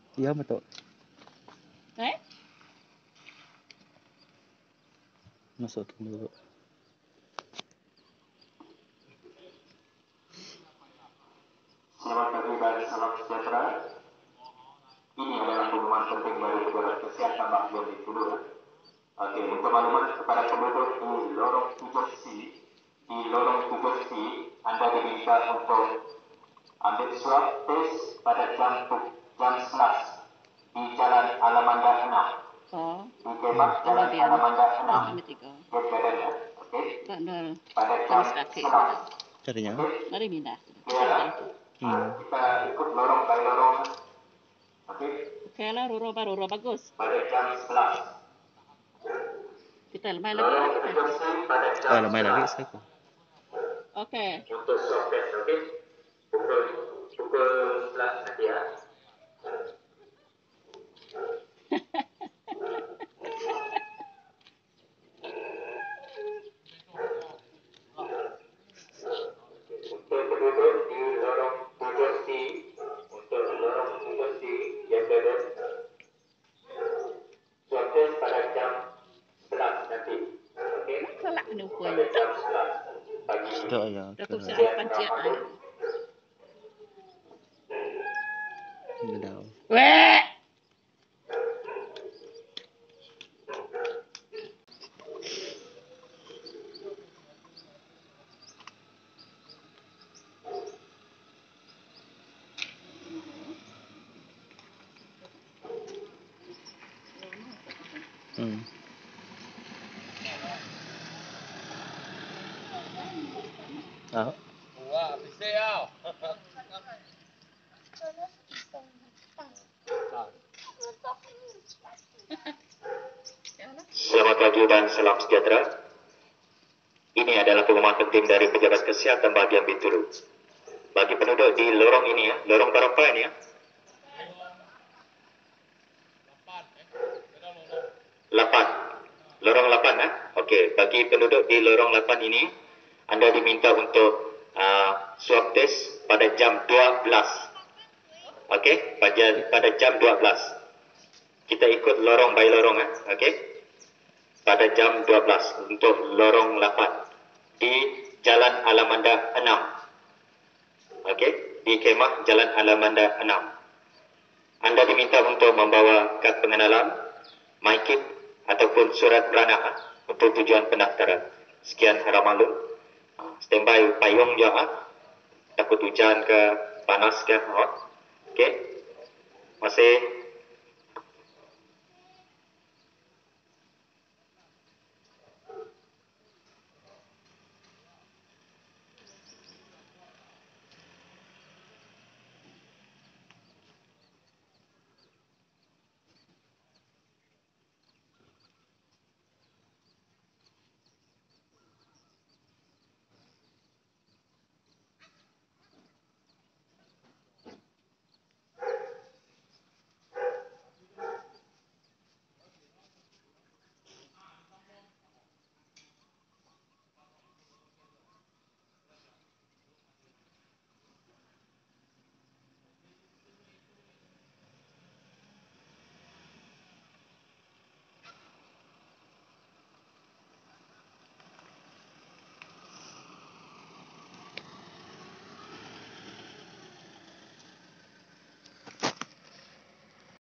Iya betul. Masukin dulu. Selamat pagi dan salam sejahtera. Ini adalah pengumuman penting dari pejabat kesehatan Bagian Bintulu. Oke, untuk maklumat kepada penduduk di lorong 7C, di lorong 7C Anda diminta untuk ambil swab test pada jam 11 di Jalan Alamanda 6. Oh, Di Kemah Jalan Alamanda 6. Oke. Pada jam 11. Carinya? Mari mindah. Kita ikut lorong by lorong. Oke. Oke lah, ruro bagus. Pada jam 11. Kita lemai lagi lah kita. Oh, lemai lagi saya. Oke. Untuk swab test, oke. Pukul 11 nanti ya. Untuk penduduk di lorong 7C, untuk lorong 7C yang ada swab test pada jam 11 nanti. Oke. Kelak ni Pada upaya. jam 11 pagi. Sudah ya. Datuk saya panciat air. Sudah. Weh. Ah. Wah, bisa ya. Selamat pagi dan salam sejahtera. Ini adalah pengumuman penting dari pejabat kesihatan Bagian Bintulu. Bagi penduduk di lorong ini ya, lorong berapa ini ya? 8. Lorong 8 ya. Okey, bagi penduduk di lorong 8 ini, anda diminta untuk swab test pada jam 12. Okey, pada jam 12. Kita ikut lorong by lorong ya. Okey. Pada jam 12 untuk lorong 8 di Jalan Alamanda 6. Okey, di Kemah Jalan Alamanda 6. Anda diminta untuk membawa kad pengenalan, MyKit ataupun surat beranak untuk tujuan pendaftaran. Sekian harap maklum. Standby payung je takut hujan ke panas ke. Okey. Masih